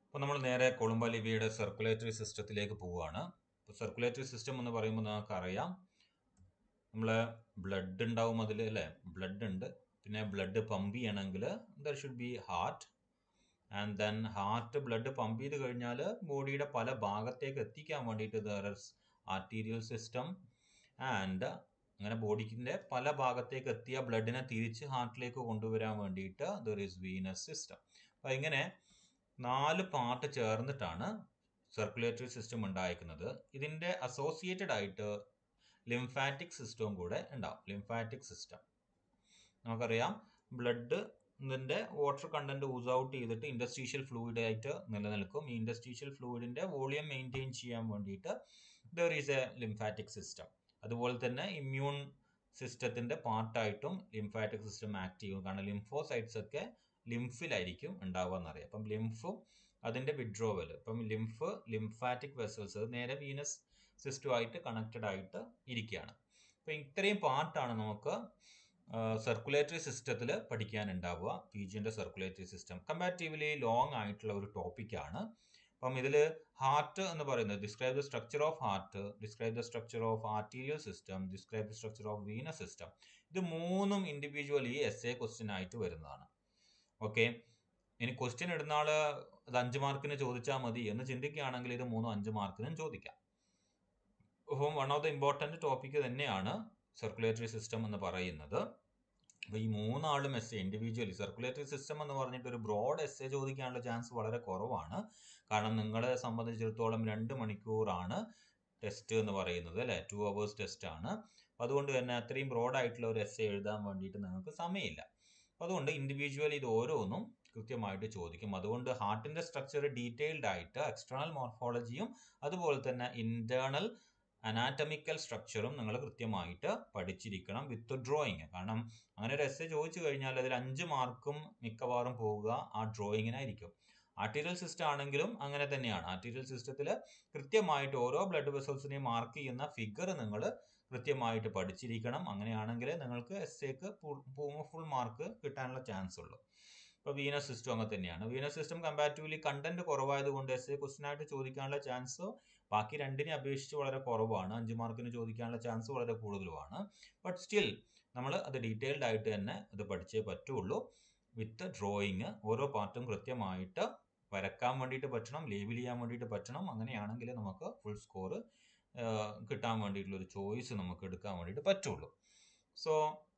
അപ്പോൾ നമ്മൾ നേരെ കൊളുംബലിവിയുടെ സർക്കുലേറ്ററി സിസ്റ്റത്തിലേക്ക് പോവുകയാണ്. ഇപ്പോൾ സർക്കുലേറ്ററി സിസ്റ്റം എന്ന് പറയുമ്പോൾ നമുക്കറിയാം, നമ്മൾ ബ്ലഡ് ഉണ്ടാവും അതിൽ, അല്ലേ? ബ്ലഡ് ഉണ്ട്. പിന്നെ ബ്ലഡ് പമ്പ് ചെയ്യണമെങ്കിൽ there should be heart. And then heart blood pump ചെയ്ത് കഴിഞ്ഞാൽ ബോഡിയുടെ പല ഭാഗത്തേക്ക് എത്തിക്കാൻ വേണ്ടിയിട്ട് there is arterial system. And അങ്ങനെ ബോഡിക്കിൻ്റെ പല ഭാഗത്തേക്ക് എത്തിയ ബ്ലഡിനെ തിരിച്ച് ഹാർട്ടിലേക്ക് കൊണ്ടുവരാൻ വേണ്ടിയിട്ട് ദർ ഈസ് വീനസ് സിസ്റ്റം. അപ്പോൾ ഇങ്ങനെ 4 പാർട്ട് ചേർന്നിട്ടാണ് സർക്കുലേറ്ററി സിസ്റ്റം ഉണ്ടായിരിക്കുന്നത്. ഇതിൻ്റെ അസോസിയേറ്റഡ് ആയിട്ട് ലിംഫാറ്റിക് സിസ്റ്റവും കൂടെ ഉണ്ടാവും. ലിംഫാറ്റിക് സിസ്റ്റം നമുക്കറിയാം, ബ്ലഡ് ഇതിൻ്റെ വാട്ടർ കണ്ടന്റ് ഊസ് ഔട്ട് ചെയ്തിട്ട് ഇൻഡസ്ട്രീഷ്യൽ ഫ്ലൂയിഡ് ആയിട്ട് നിലനിൽക്കും. ഈ ഇൻഡസ്ട്രീഷ്യൽ ഫ്ലൂയിഡിൻ്റെ വോളിയം മെയിൻറ്റെയിൻ ചെയ്യാൻ വേണ്ടിയിട്ട് there is a lymphatic system. അതുപോലെ തന്നെ ഇമ്മ്യൂൺ സിസ്റ്റത്തിൻ്റെ പാർട്ടായിട്ടും ലിംഫാറ്റിക് സിസ്റ്റം ആക്ട് ചെയ്യും. കാരണം ലിംഫോസൈറ്റ്സ് ഒക്കെ ലിംഫിലായിരിക്കും ഉണ്ടാവുക എന്നറിയാം. അപ്പം ലിംഫും അതിൻ്റെ വിഡ്രോവൽ, ഇപ്പം ലിംഫാറ്റിക് വെസൽസ് നേരെ വീനസ് സിസ്റ്റമായിട്ട് കണക്റ്റഡ് ആയിട്ട് ഇരിക്കുകയാണ്. അപ്പം ഇത്രയും പാർട്ടാണ് നമുക്ക് സർക്കുലേറ്ററി സിസ്റ്റത്തിൽ പഠിക്കാനുണ്ടാവുക. PGൻ്റെ സർക്കുലേറ്ററി സിസ്റ്റം കമ്പാരിറ്റീവ്ലി ലോങ് ആയിട്ടുള്ള ഒരു ടോപ്പിക്കാണ്. അപ്പം ഇതിൽ ഹാർട്ട് എന്ന് പറയുന്നത് describe the structure of heart, describe the structure of arterial system, describe the structure of venous system. ഇത് മൂന്നും ഇൻഡിവിജ്വലി എസ്എ ക്വസ്റ്റ്യൻ ആയിട്ട് വരുന്നതാണ്. ഓക്കെ, ഇനി ക്വസ്റ്റ്യൻ ഇടുന്ന ആൾ അത് 5 മാർക്കിന് ചോദിച്ചാൽ മതി എന്ന് ചിന്തിക്കുകയാണെങ്കിൽ ഇത് 3 5 മാർക്കിനും ചോദിക്കാം. അപ്പം one of the important topic തന്നെയാണ് സർക്കുലേറ്ററി സിസ്റ്റം എന്ന് പറയുന്നത്. അപ്പോൾ ഈ 3 ആളും എസ്എ ഇൻഡിവിജ്വലി സർക്കുലേറ്ററി സിസ്റ്റം എന്ന് പറഞ്ഞിട്ട് ഒരു ബ്രോഡ് എസ്എ ചോദിക്കാനുള്ള ചാൻസ് വളരെ കുറവാണ്. കാരണം നിങ്ങളെ സംബന്ധിച്ചിടത്തോളം 2 മണിക്കൂറാണ് ടെസ്റ്റ് എന്ന് പറയുന്നത്, അല്ലേ? 2 hours ടെസ്റ്റ് ആണ്. അതുകൊണ്ട് തന്നെ അത്രയും ബ്രോഡായിട്ടുള്ള ഒരു എസ്എ എഴുതാൻ വേണ്ടിയിട്ട് നിങ്ങൾക്ക് സമയമില്ല. അതുകൊണ്ട് ഇൻഡിവിജ്വലി ഇത് ഓരോന്നും കൃത്യമായിട്ട് ചോദിക്കും. അതുകൊണ്ട് ഹാർട്ടിൻ്റെ സ്ട്രക്ചർ ഡീറ്റെയിൽഡ് ആയിട്ട് എക്സ്റ്റേണൽ മോർഫോളജിയും അതുപോലെ തന്നെ ഇന്റേണൽ അനാറ്റമിക്കൽ സ്ട്രക്ചറും നിങ്ങൾ കൃത്യമായിട്ട് പഠിച്ചിരിക്കണം വിത്ത് ഡ്രോയിങ്. കാരണം അങ്ങനെ ഒരു എസ്സേ ചോദിച്ചു കഴിഞ്ഞാൽ അതിൽ 5 മാർക്കും മിക്കവാറും പോവുക ആ ഡ്രോയിങ്ങിനായിരിക്കും. ആർട്ടീരിയൽ സിസ്റ്റം ആണെങ്കിലും അങ്ങനെ തന്നെയാണ്. ആർട്ടീരിയൽ സിസ്റ്റത്തിൽ കൃത്യമായിട്ട് ഓരോ ബ്ലഡ് വെസൽസിനെയും മാർക്ക് ചെയ്യുന്ന ഫിഗർ നിങ്ങൾ കൃത്യമായിട്ട് പഠിച്ചിരിക്കണം. അങ്ങനെയാണെങ്കിൽ നിങ്ങൾക്ക് എസ്സേക്ക് ഫുൾ മാർക്ക് കിട്ടാനുള്ള ചാൻസ് ഉള്ളൂ. ഇപ്പോൾ വീനസ് സിസ്റ്റം അങ്ങനെ തന്നെയാണ്. വീനസ് സിസ്റ്റം കമ്പാരിറ്റീവ്ലി കണ്ടന്റ് കുറവായതുകൊണ്ട് എസ്സേ ക്വസ്റ്റ്യൻ ആയിട്ട് ചോദിക്കാനുള്ള ചാൻസ് ബാക്കി രണ്ടിനെ അപേക്ഷിച്ച് വളരെ കുറവാണ്. 5 മാർക്കിന് ചോദിക്കാനുള്ള ചാൻസ് വളരെ കൂടുതലുമാണ്. ബട്ട് സ്റ്റിൽ നമ്മൾ അത് ഡീറ്റെയിൽഡ് ആയിട്ട് തന്നെ അത് പഠിച്ചേ പറ്റുള്ളൂ വിത്ത് ഡ്രോയിങ്. ഓരോ പാർട്ടും കൃത്യമായിട്ട് വരക്കാൻ വേണ്ടിയിട്ട് പറ്റണം, ലേബിൾ ചെയ്യാൻ വേണ്ടിയിട്ട് പറ്റണം. അങ്ങനെയാണെങ്കിൽ നമുക്ക് ഫുൾ സ്കോർ കിട്ടാൻ വേണ്ടിയിട്ടുള്ള ഒരു ചോയ്സ് നമുക്ക് എടുക്കാൻ വേണ്ടിയിട്ട് പറ്റുള്ളൂ. സോ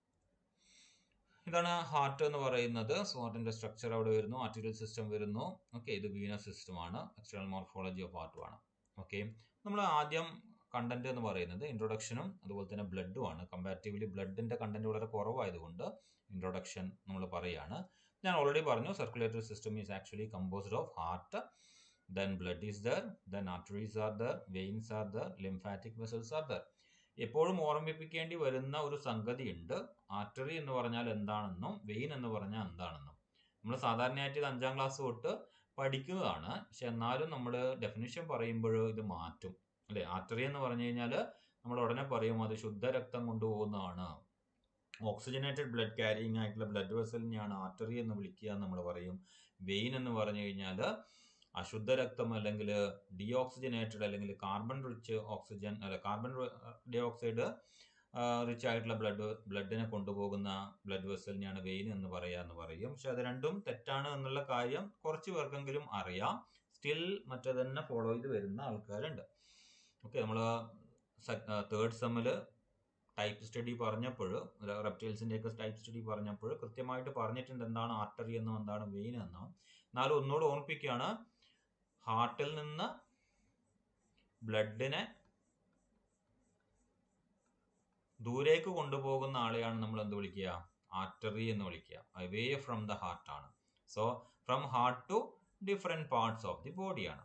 ഇതാണ് ഹാർട്ട് എന്ന് പറയുന്നത്. സോ ഹാർട്ടിൻ്റെ സ്ട്രക്ചർ അവിടെ വരുന്നു, ആർട്ടീരിയൽ സിസ്റ്റം വരുന്നു. ഓക്കെ, ഇത് വീനസ് സിസ്റ്റമാണ്, എക്സ്റ്റേണൽ മോർഫോളജി ഓഫ് ഹാർട്ടുമാണ്. ഓക്കെ, നമ്മൾ ആദ്യം കണ്ടന്റ് എന്ന് പറയുന്നത് ഇൻട്രൊഡക്ഷനും അതുപോലെ തന്നെ ബ്ലഡുമാണ്. കമ്പാരിറ്റീവ്ലി ബ്ലഡിൻ്റെ കണ്ടന്റ് വളരെ കുറവായതുകൊണ്ട് ഇൻട്രൊഡക്ഷൻ നമ്മൾ പറയുകയാണ്. ഞാൻ ഓൾറെഡി പറഞ്ഞു, circulatory system is actually composed of heart, then blood is there, then arteries are there, veins are there, lymphatic vessels are there. എപ്പോഴും ഓർമ്മിപ്പിക്കേണ്ടി വരുന്ന ഒരു സംഗതി ഉണ്ട്. ആർട്ടറി എന്ന് പറഞ്ഞാൽ എന്താണെന്നും വെയിൻ എന്ന് പറഞ്ഞാൽ എന്താണെന്നും നമ്മൾ സാധാരണയായിട്ട് ഇത് 5ാം ക്ലാസ് തൊട്ട് പഠിക്കുന്നതാണ്. പക്ഷെ എന്നാലും നമ്മൾ ഡെഫിനിഷൻ പറയുമ്പോൾ ഇത് മാറ്റും, അല്ലേ? ആർട്ടറി എന്ന് പറഞ്ഞു കഴിഞ്ഞാൽ നമ്മൾ ഉടനെ പറയും അത് ശുദ്ധരക്തം കൊണ്ടുപോകുന്നതാണ്. ഓക്സിജനേറ്റഡ് ബ്ലഡ് ക്യാരിയിങ് ആയിട്ടുള്ള ബ്ലഡ് വെസലിനെയാണ് ആർട്ടറി എന്ന് വിളിക്കുക എന്ന് നമ്മൾ പറയും. വെയിൻ എന്ന് പറഞ്ഞു കഴിഞ്ഞാൽ അശുദ്ധരക്തം അല്ലെങ്കിൽ ഡിയോക്സിജനേറ്റഡ് അല്ലെങ്കിൽ കാർബൺ റിച്ച് ഓക്സിജൻ അല്ല കാർബൺ ഡൈ ഓക്സൈഡ് റിച്ച് ആയിട്ടുള്ള ബ്ലഡിനെ കൊണ്ടുപോകുന്ന ബ്ലഡ് വെസലിനെയാണ് വെയിൻ എന്ന് പറയും. പക്ഷെ അത് രണ്ടും തെറ്റാണ് എന്നുള്ള കാര്യം കുറച്ച് പേർക്കെങ്കിലും അറിയാം. സ്റ്റിൽ മറ്റേ തന്നെ ഫോളോ ചെയ്ത് വരുന്ന ആൾക്കാരുണ്ട്. ഓക്കെ, നമ്മൾ 3rd സെമ്മിൽ ടൈപ്പ് സ്റ്റഡി പറഞ്ഞപ്പോൾ, റെപ്റ്റൈൽസിൻ്റെയൊക്കെ ടൈപ്പ് സ്റ്റഡി പറഞ്ഞപ്പോൾ കൃത്യമായിട്ട് പറഞ്ഞിട്ടുണ്ട് എന്താണ് ആർട്ടറി എന്നും എന്താണ് വെയിൻ എന്നും. എന്നാലും ഒന്നുകൂടെ ഓർമ്മിപ്പിക്കുകയാണ്, ഹാർട്ടിൽ നിന്ന് ബ്ലഡിനെ ദൂരേക്ക് കൊണ്ടുപോകുന്ന ആളെയാണ് നമ്മൾ എന്ത് വിളിക്കുക? ആർട്ടറി എന്ന് വിളിക്കുക. അവേ ഫ്രം ദ ഹാർട്ട് ആണ്. So from heart to different parts of the ബോഡിയാണ്.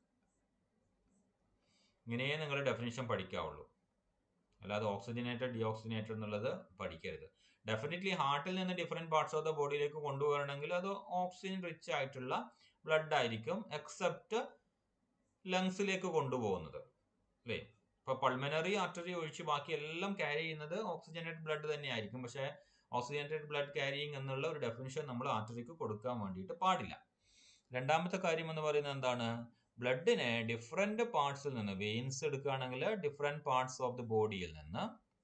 ഇങ്ങനെയേ നിങ്ങൾ ഡെഫിനിഷൻ പഠിക്കാവുള്ളൂ, അല്ലാതെ ഓക്സിജനേറ്റഡ് ഡിയോക്സിജനേറ്റഡ് എന്നുള്ളത് പഠിക്കരുത്. ഡെഫിനറ്റ്ലി ഹാർട്ടിൽ നിന്ന് ഡിഫറെൻറ്റ് പാർട്സ് ഓഫ് ദ ബോഡിയിലേക്ക് കൊണ്ടുപോകണമെങ്കിൽ അത് ഓക്സിജൻ റിച്ച് ആയിട്ടുള്ള ബ്ലഡ് ആയിരിക്കും, എക്സെപ്റ്റ് ലങ്സിലേക്ക് കൊണ്ടുപോകുന്നത്, അല്ലേ? ഇപ്പോൾ പൾമനറി ആർട്ടറി ഒഴിച്ച് ബാക്കി എല്ലാം ക്യാരി ചെയ്യുന്നത് ഓക്സിജനേറ്റഡ് ബ്ലഡ് തന്നെയായിരിക്കും. പക്ഷേ ഓക്സിജനേറ്റഡ് ബ്ലഡ് ക്യാരിയിങ് എന്നുള്ള ഒരു ഡെഫിനിഷൻ നമ്മൾ ആർട്ടറിക്ക് കൊടുക്കാൻ വേണ്ടിയിട്ട് പാടില്ല. രണ്ടാമത്തെ കാര്യം എന്ന് പറയുന്നത് എന്താണ്? ബ്ലഡിനെ ഡിഫറെന്റ് പാർട്സിൽ നിന്ന്, വെയിൻസ് എടുക്കുകയാണെങ്കിൽ ഡിഫറെന്റ് പാർട്സ് ഓഫ് ദി ബോഡിയിൽ നിന്ന്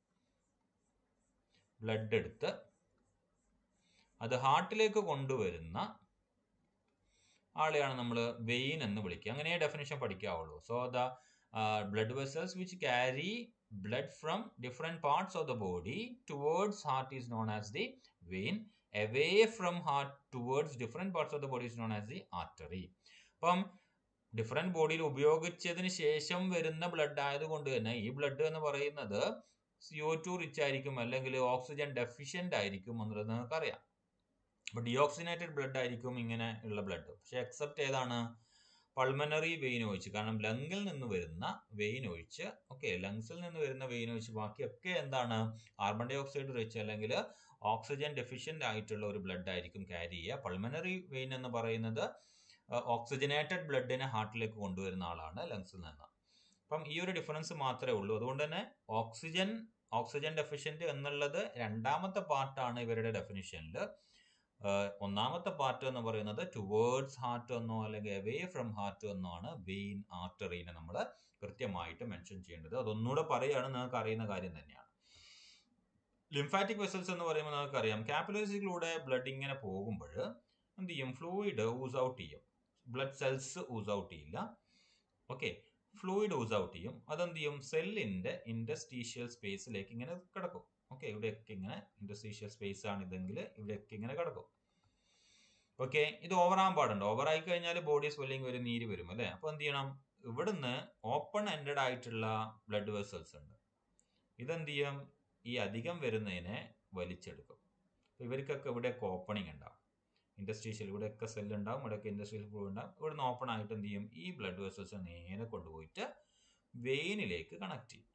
ബ്ലഡ് എടുത്ത് അത് ഹാർട്ടിലേക്ക് കൊണ്ടുവരുന്ന ആളെയാണ് നമ്മൾ വെയിൻ എന്ന് വിളിക്കുക. അങ്ങനെ ഡെഫിനിഷൻ പഠിക്കാവുള്ളൂ. So the blood vessels which carry blood from different parts of the body towards heart is known as the vein. Away from heart towards different parts of the body is known as the artery. അപ്പം different ബോഡിയിൽ ഉപയോഗിച്ചതിന് ശേഷം വരുന്ന blood ആയതുകൊണ്ട് തന്നെ ഈ blood എന്ന് പറയുന്നത് CO2 റിച്ച് ആയിരിക്കും, അല്ലെങ്കിൽ ഓക്സിജൻ ഡെഫിഷ്യന്റ് ആയിരിക്കും എന്നുള്ളത് നമുക്കറിയാം. അപ്പൊ ഡിയോക്സിനേറ്റഡ് ബ്ലഡ് ആയിരിക്കും ഇങ്ങനെ ഉള്ള ബ്ലഡ്. പക്ഷെ എക്സെപ്റ്റ് ഏതാണ്? പൾമനറി വെയിൻ ഒഴിച്ച്, കാരണം ലങ്ങിൽ നിന്ന് വരുന്ന വെയിൻ ഒഴിച്ച്, ഓക്കെ, ലങ്സിൽ നിന്ന് വരുന്ന വെയിൻ ഒഴിച്ച് ബാക്കിയൊക്കെ എന്താണ്? കാർബൺ ഡൈ ഓക്സൈഡ് റിച്ച് അല്ലെങ്കിൽ ഓക്സിജൻ ഡെഫിഷ്യന്റ് ആയിട്ടുള്ള ഒരു ബ്ലഡ് ആയിരിക്കും ക്യാരി ചെയ്യുക. പൾമനറി വെയിൻ എന്ന് പറയുന്നത് ഓക്സിജനേറ്റഡ് ബ്ലഡിനെ ഹാർട്ടിലേക്ക് കൊണ്ടുവരുന്ന ആളാണ് ലങ്സിൽ നിന്ന്. അപ്പം ഈ ഒരു ഡിഫറൻസ് മാത്രമേ ഉള്ളൂ. അതുകൊണ്ട് തന്നെ ഓക്സിജൻ ഡെഫിഷ്യന്റ് എന്നുള്ളത് രണ്ടാമത്തെ പാർട്ടാണ് ഇവരുടെ ഡെഫിനിഷനിൽ. ഒന്നാമത്തെ പാർട്ട് എന്ന് പറയുന്നത് ടുവേർഡ്സ് ഹാർട്ട് എന്നോ അല്ലെങ്കിൽ അവേ ഫ്രം ഹാർട്ട് എന്നോ ആണ് വെയിൻ, ആർട്ടറീനെ നമ്മൾ കൃത്യമായിട്ട് മെൻഷൻ ചെയ്യേണ്ടത്. അതൊന്നുകൂടെ പറയുകയാണ്, നിങ്ങൾക്ക് അറിയുന്ന കാര്യം തന്നെയാണ്. ലിംഫാറ്റിക് വെസൽസ് എന്ന് പറയുമ്പോൾ നമുക്കറിയാം, കാപ്പിലറീസിലൂടെ ബ്ലഡ് ഇങ്ങനെ പോകുമ്പോൾ എന്ത് ചെയ്യും? ഫ്ലൂയിഡ് ഊസ് ഔട്ട് ചെയ്യും. ബ്ലഡ് സെൽസ് ഊസ് ഔട്ട് ചെയ്യില്ല, ഓക്കെ, ഫ്ലൂയിഡ് ഊസ് ഔട്ട് ചെയ്യും. അതെന്ത് ചെയ്യും? സെല്ലിന്റെ ഇൻഡസ്ട്രീഷ്യൽ സ്പേസിലേക്ക് ഇങ്ങനെ കിടക്കും. ഓക്കെ, ഇവിടെയൊക്കെ ഇങ്ങനെ ഇൻഡസ്ട്രീഷ്യൽ സ്പേസ് ആണ് ഇതെങ്കിൽ ഇവിടെയൊക്കെ ഇങ്ങനെ കിടക്കും. ഓക്കെ, ഇത് ഓവറാകാൻ പാടുണ്ട്. ഓവർ ആയി കഴിഞ്ഞാൽ ബോഡി സ്വെല്ലിങ് വരും, നീര് വരും അല്ലേ. അപ്പൊ എന്ത് ചെയ്യണം? ഇവിടുന്ന് ഓപ്പൺ എൻഡഡ് ആയിട്ടുള്ള ബ്ലഡ് വെസൽസ് ഉണ്ട്, ഇതെന്ത് ചെയ്യും? ഈ അധികം വരുന്നതിനെ വലിച്ചെടുക്കും. ഇവർക്കൊക്കെ ഇവിടെയൊക്കെ ഓപ്പണിങ് ഉണ്ടാവും, ഇൻഡസ്ട്രീഷ്യൽ, ഇവിടെയൊക്കെ സെല്ല് ഉണ്ടാവും, ഇവിടെയൊക്കെ ഇൻഡസ്ട്രീഷ്യൽ ഫ്ലൂയിഡ് ഉണ്ടാവും. ഇവിടുന്ന് ഓപ്പൺ ആയിട്ട് എന്ത് ചെയ്യും? ഈ ബ്ലഡ് വെസൽസ് നേരെ കൊണ്ടുപോയിട്ട് വെയിനിലേക്ക് കണക്ട് ചെയ്യും.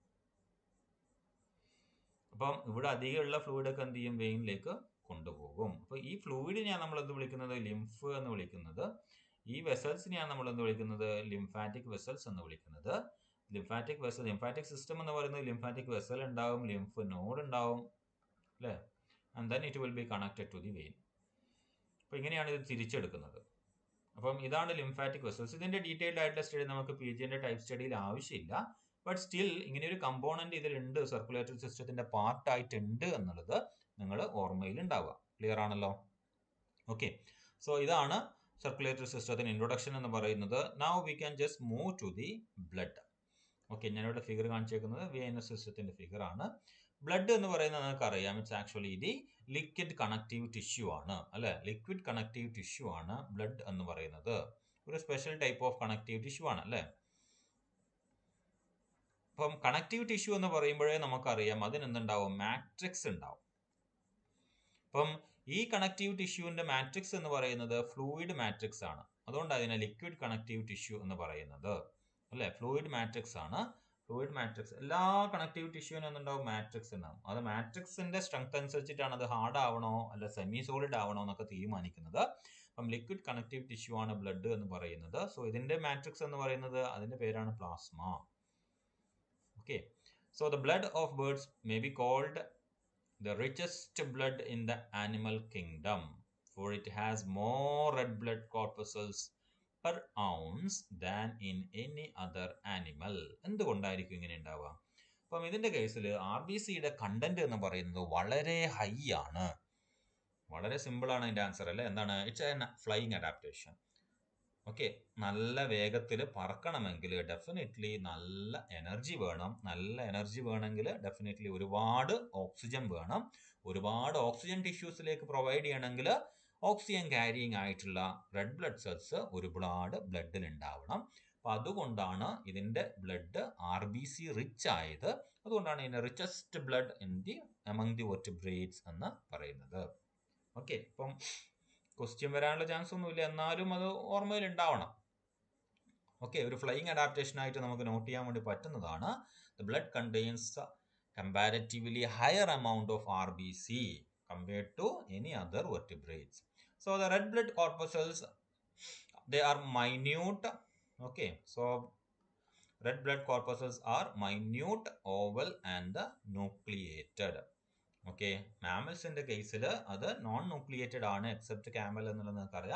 അപ്പം ഇവിടെ അധികമുള്ള ഫ്ലൂയിഡൊക്കെ എന്ത് ചെയ്യും? വെയിനിലേക്ക് കൊണ്ടുപോകും. അപ്പൊ ഈ ഫ്ലൂയിഡിനെയാണ് നമ്മൾ എന്ത് വിളിക്കുന്നത്? ലിംഫ് എന്ന് വിളിക്കുന്നത്. ഈ വെസൽസിനെയാണ് നമ്മൾ എന്ത് വിളിക്കുന്നത്? ലിംഫാറ്റിക് വെസൽസ് എന്ന് വിളിക്കുന്നത്. ലിംഫാറ്റിക് സിസ്റ്റം എന്ന് പറയുന്നത് ലിംഫാറ്റിക് വെസൽ ഉണ്ടാവും, ലിംഫ് നോഡ് ഉണ്ടാവും അല്ലേ, and then it will be connected to the vein. അപ്പൊ ഇങ്ങനെയാണ് ഇത് തിരിച്ചെടുക്കുന്നത്. അപ്പം ഇതാണ് ലിംഫാറ്റിക് വെസൽസ്. ഇതിന്റെ ഡീറ്റെയിൽഡ് ആയിട്ടുള്ള സ്റ്റഡി നമുക്ക് PGന്റെ ടൈപ്പ് സ്റ്റഡിയിൽ ആവശ്യമില്ല. ബട്ട് സ്റ്റിൽ ഇങ്ങനെ ഒരു കമ്പോണന്റ് ഇതിലുണ്ട്, സർക്കുലേറ്ററി സിസ്റ്റത്തിന്റെ പാർട്ട് ആയിട്ടുണ്ട് എന്നുള്ളത് നിങ്ങൾ ഓർമ്മയിൽ ഉണ്ടാവുക. ക്ലിയർ ആണല്ലോ? ഓക്കെ, സോ ഇതാണ് സർക്കുലേറ്ററി സിസ്റ്റത്തിന് ഇൻട്രൊഡക്ഷൻ എന്ന് പറയുന്നത്. Now we can just move to the blood. Okay, ഞാനിവിടെ ഫിഗർ കാണിച്ചേക്കുന്നത് വെയിനസ് സിസ്റ്റത്തിന്റെ ഫിഗർ ആണ്. ബ്ലഡ് എന്ന് പറയുന്നത് നിങ്ങൾക്ക് അറിയാം, it's actually the liquid connective tissue ആണ് അല്ലെ. ലിക്വിഡ് കണക്റ്റീവ് ടിഷ്യൂ ആണ് ബ്ലഡ് എന്ന് പറയുന്നത്. ഒരു special type of connective tissue ആണ് അല്ലെ. അപ്പം കണക്റ്റീവ് ടിഷ്യൂ എന്ന് പറയുമ്പോഴേ നമുക്കറിയാം അതിനെന്തുണ്ടാവും? മാട്രിക്സ് ഉണ്ടാവും. അപ്പം ഈ കണക്റ്റീവ് ടിഷ്യൂവിന്റെ മാട്രിക്സ് എന്ന് പറയുന്നത് ഫ്ലൂയിഡ് മാട്രിക്സ് ആണ്. അതുകൊണ്ട് അതിനെ ലിക്വിഡ് കണക്റ്റീവ് ടിഷ്യൂ എന്ന് പറയുന്നത് അല്ലെ. ഫ്ലൂയിഡ് മാട്രിക്സ് ആണ്. ഫ്ലൂയിഡ് മാട്രിക്സ് എല്ലാ കണക്റ്റീവ് ടിഷ്യൂവിനും എന്തുണ്ടാവും? മാട്രിക്സ് ഉണ്ടാവും. അത് മാട്രിക്സിന്റെ സ്ട്രെങ്ത് അനുസരിച്ചിട്ടാണ് അത് ഹാർഡ് ആവണോ അല്ല സെമി സോളിഡ് ആവണോ എന്നൊക്കെ തീരുമാനിക്കുന്നത്. അപ്പം ലിക്വിഡ് കണക്റ്റീവ് ടിഷ്യൂ ആണ് ബ്ലഡ് എന്ന് പറയുന്നത്. സോ ഇതിന്റെ മാട്രിക്സ് എന്ന് പറയുന്നത് അതിന്റെ പേരാണ് plasma. Okay, so the blood of birds may be called the richest blood in the animal kingdom, for it has more red blood corpuscles per ounce than in any other animal. എന്തുകൊണ്ടായിരിക്കും ഇങ്ങനെ ഉണ്ടാവുക? അപ്പം ഇതിന്റെ കേസിൽ RBCയുടെ content എന്ന് പറയുന്നത് വളരെ high ആണ്. വളരെ സിമ്പിൾ ആണ് ഇതിന്റെ ആൻസർ അല്ലേ. എന്താണ്? It's a flying adaptation. Okay, നല്ല വേഗത്തിൽ പറക്കണമെങ്കിൽ ഡെഫിനറ്റ്ലി നല്ല എനർജി വേണം. നല്ല എനർജി വേണമെങ്കിൽ ഡെഫിനറ്റ്ലി ഒരുപാട് ഓക്സിജൻ വേണം. ഒരുപാട് ഓക്സിജൻ ടിഷ്യൂസിലേക്ക് പ്രൊവൈഡ് ചെയ്യണമെങ്കിൽ ഓക്സിജൻ ക്യാരിയിങ് ആയിട്ടുള്ള റെഡ് ബ്ലഡ് സെൽസ് ഒരുപാട് ബ്ലഡിൽ ഉണ്ടാവണം. അപ്പം അതുകൊണ്ടാണ് ഇതിന്റെ ബ്ലഡ് RBC റിച്ച് ആയത്. അതുകൊണ്ടാണ് ഇതിന്റെ richest blood in the among the vertebrates എന്ന് പറയുന്നത്. ഓക്കെ, അപ്പം ക്വസ്റ്റ്യൻ വരാനുള്ള ചാൻസ് ഒന്നുമില്ല, എന്നാലും അത് ഓർമ്മയിൽ ഉണ്ടാവണം. ഓക്കെ, ഒരു ഫ്ലൈയിങ് അഡാപ്റ്റേഷൻ ആയിട്ട് നമുക്ക് നോട്ട് ചെയ്യാൻ വേണ്ടി പറ്റുന്നതാണ്. The blood contains comparatively higher amount of RBC compared to any other vertebrates. So the red blood corpuscles, they are minute. Okay, so red blood corpuscles are minute, oval and nucleated. Okay, മാമൽസിന്റെ കേസിൽ അത് non nucleated ആണ്, except camel എന്നുള്ളത് നിങ്ങൾക്കറിയാം.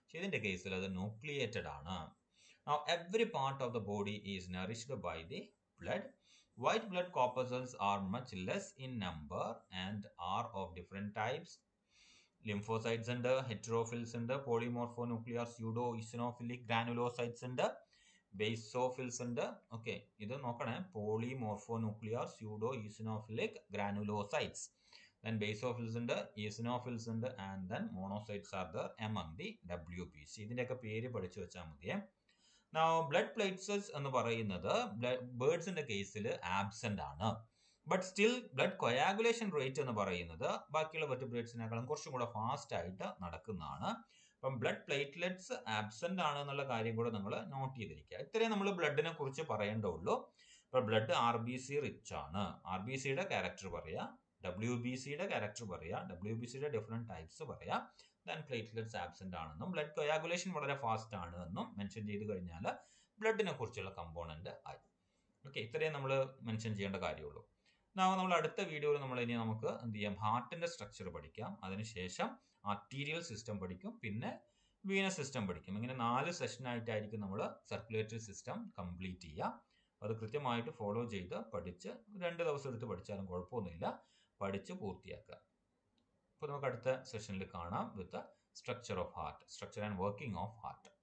ഇതിന്റെ കേസിൽ അത് nucleated ആണ്. Now every part of the body is nourished by the blood. White blood corpuscles are much less in number and are of different types. Lymphocytes ഉണ്ട്, heterophils ഉണ്ട്, polymorphonuclear pseudo eosinophilic granulocytes ഉണ്ട്, basophils ഉണ്ട്. Okay, ഇത് നോക്കണേ, polymorphonuclear pseudo eosinophilic granulocytes, then basophils ഉണ്ട്, eosinophils ഉണ്ട്, and then monocytes are there among the WBC. ഇതിന്റെയൊക്കെ പേര് പഠിച്ചു വെച്ചാൽ മതിയേ. Now blood platelets എന്ന് പറയുന്നത് ബേർഡ്സിന്റെ കേസിൽ ആബ്സെന്റ് ആണ്. But still blood coagulation rate എന്ന് പറയുന്നത് ബാക്കിയുള്ള വെർട്ടിബ്രേറ്റ്സിനേക്കാളും കുറച്ചും കൂടെ ഫാസ്റ്റ് ആയിട്ട് നടക്കുന്നതാണ്. അപ്പം ബ്ലഡ് പ്ലേറ്റ്ലെറ്റ്സ് ആബ്സെന്റ് ആണ് എന്നുള്ള കാര്യം കൂടെ നിങ്ങൾ നോട്ട് ചെയ്തിരിക്കുക. ഇത്രയും നമ്മൾ ബ്ലഡിനെ കുറിച്ച് പറയേണ്ടുള്ളൂ. ഇപ്പൊ ബ്ലഡ് RBC റിച്ച് ആണ്. RBCയുടെ ക്യാരക്ടർ പറയാ, WBCയുടെ ക്യാരക്ടർ പറയാ, WBCയുടെ ഡിഫറെന്റ് ടൈപ്സ് പറയാ, ദെൻ പ്ലേറ്റ്ലെറ്റ്സ് ആബ്സെന്റ് ആണെന്നും ബ്ലഡ് കൊയാഗുലേഷൻ വളരെ ഫാസ്റ്റ് ആണ് എന്നും മെൻഷൻ ചെയ്ത് കഴിഞ്ഞാൽ ബ്ലഡിനെ കുറിച്ചുള്ള കമ്പോണന്റ് ആയി. ഓക്കെ, ഇത്രയും നമ്മൾ മെൻഷൻ ചെയ്യേണ്ട കാര്യമുള്ളൂ. നമ്മൾ അടുത്ത വീഡിയോയിൽ നമുക്ക് എന്ത് ചെയ്യാം, ഹാർട്ടിന്റെ സ്ട്രക്ചർ പഠിക്കാം, അതിനുശേഷം ആർട്ടീരിയൽ സിസ്റ്റം പഠിക്കും, പിന്നെ വീനസ് സിസ്റ്റം പഠിക്കും. ഇങ്ങനെ 4 സെഷനായിട്ടായിരിക്കും നമ്മൾ സർക്കുലേറ്ററി സിസ്റ്റം കംപ്ലീറ്റ് ചെയ്യുക. അത് കൃത്യമായിട്ട് ഫോളോ ചെയ്ത് പഠിച്ച് 2 ദിവസം എടുത്ത് പഠിച്ചാലും കുഴപ്പമൊന്നുമില്ല, പഠിച്ച് പൂർത്തിയാക്കുക. അപ്പോൾ നമുക്ക് അടുത്ത സെഷനിൽ കാണാം with structure of heart, structure and working of heart.